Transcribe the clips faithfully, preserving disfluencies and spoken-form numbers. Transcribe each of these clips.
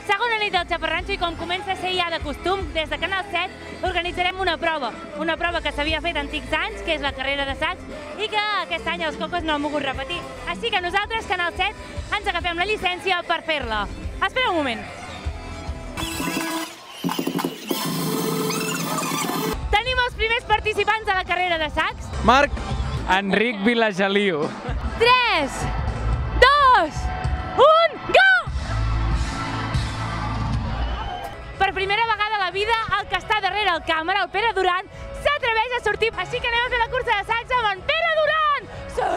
Segona nit del Xafarranxo i com comença a ser ja de costum, des de Canal set organitzarem una prova. Una prova que s'havia fet antics anys, que és la carrera de sacs, i que aquest any els cocos no han volgut repetir. Així que nosaltres, Canal set, ens agafem la llicència per fer-la. Espera un moment. Tenim els primers participants de la carrera de sacs. Marc Enric Vilageliu. tres, dos, un, go! Per primera vegada a la vida, el que està darrere el càmera, el Pere Duran, s'atreveix a sortir. Així que anem a fer la cursa de sacs amb en Pere Duran!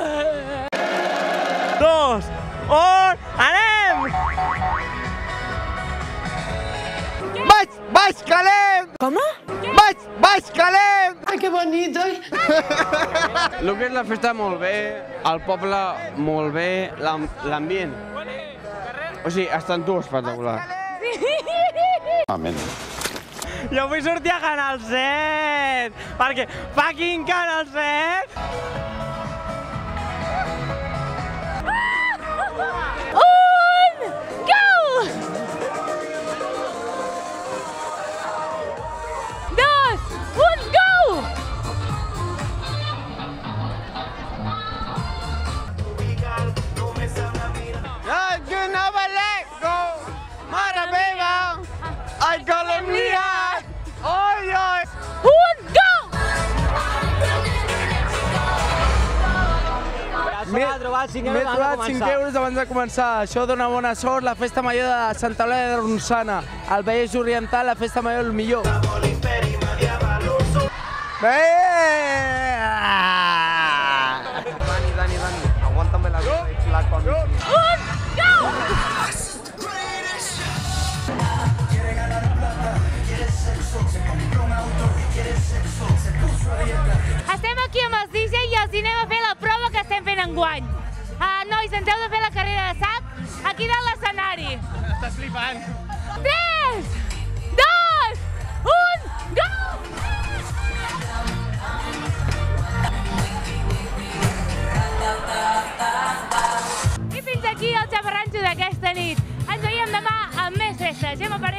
Sí! Dos, un, anem! Vaig, vaig, calent! Com? Vaig, vaig, calent! Ai, que bonito! El que és la festa molt bé, el poble molt bé, l'ambient. O sigui, estan tu espectacular. Amén. Jo vull sortir a Canal set, perquè fucking Canal set! Un, go! Dos, un, go! Ai, que no balego! Mare meva! Ai, que l'hem liat! Oi, oi! Un, go! M'he trobat cinc euros abans de començar. Això dona bona sort. La festa major de Santa Eulàlia de Ronçana. Al Vallès Oriental, la festa major el millor. Bé! Dani, Dani, Dani, aguántame la la con... Un, go! Estem aquí amb els D J i els anem a fer la prova que estem fent enguany. Uh, nois, ens heu de fer la carrera de sac aquí dalt l'escenari. Estàs flipant. tres, dos, un, go! I fins aquí el Xafarranxo d'aquesta nit. Ens veiem demà amb més festes. Gemma